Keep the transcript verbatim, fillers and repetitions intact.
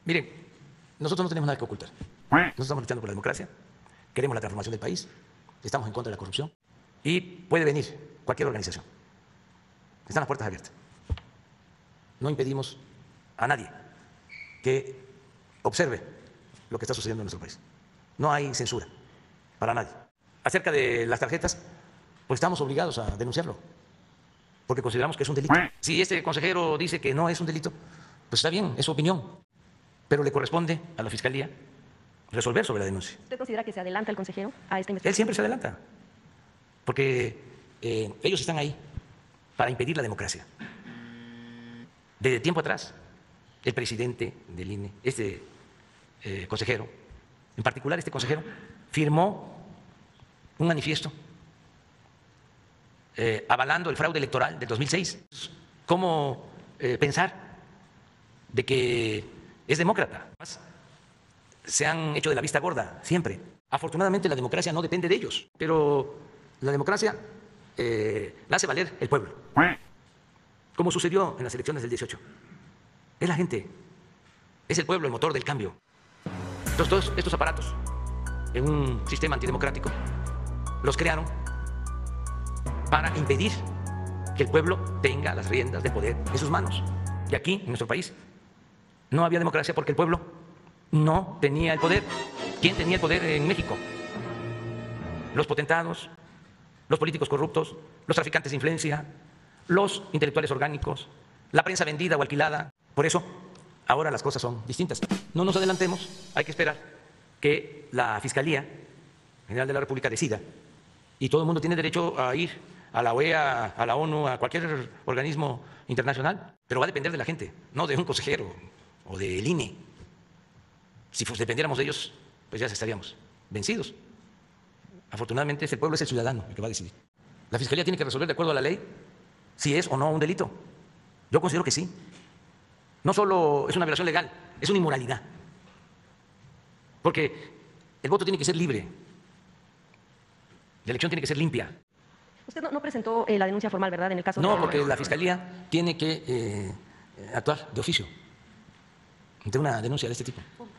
Miren, nosotros no tenemos nada que ocultar. Nosotros estamos luchando por la democracia, queremos la transformación del país, estamos en contra de la corrupción y puede venir cualquier organización. Están las puertas abiertas. No impedimos a nadie que observe lo que está sucediendo en nuestro país. No hay censura para nadie. Acerca de las tarjetas, pues estamos obligados a denunciarlo, porque consideramos que es un delito. Si este consejero dice que no es un delito, pues está bien, es su opinión, pero le corresponde a la Fiscalía resolver sobre la denuncia. ¿Usted considera que se adelanta el consejero a esta Él investigación? siempre se adelanta, porque eh, ellos están ahí para impedir la democracia. Desde tiempo atrás, el presidente del I N E, este eh, consejero, en particular este consejero, firmó un manifiesto eh, avalando el fraude electoral del dos mil seis. ¿Cómo eh, pensar de que es demócrata? Se han hecho de la vista gorda siempre. Afortunadamente la democracia no depende de ellos, pero la democracia eh, la hace valer el pueblo, como sucedió en las elecciones del dieciocho. Es la gente, es el pueblo el motor del cambio. Entonces, todos estos aparatos en un sistema antidemocrático los crearon para impedir que el pueblo tenga las riendas de poder en sus manos. Y aquí, en nuestro país, no había democracia porque el pueblo no tenía el poder. ¿Quién tenía el poder en México? Los potentados, los políticos corruptos, los traficantes de influencia, los intelectuales orgánicos, la prensa vendida o alquilada. Por eso, ahora las cosas son distintas. No nos adelantemos, hay que esperar que la Fiscalía General de la República decida, y todo el mundo tiene derecho a ir a la O E A, a la ONU, a cualquier organismo internacional, pero va a depender de la gente, no de un consejero o del I N E. Si dependiéramos de ellos, pues ya estaríamos vencidos. Afortunadamente, el pueblo es el ciudadano el que va a decidir. La Fiscalía tiene que resolver de acuerdo a la ley si es o no un delito. Yo considero que sí. No solo es una violación legal, es una inmoralidad. Porque el voto tiene que ser libre, la elección tiene que ser limpia. Usted no, no presentó eh, la denuncia formal, ¿verdad? En el caso No, de... porque la Fiscalía tiene que eh, actuar de oficio ante una denuncia de este tipo.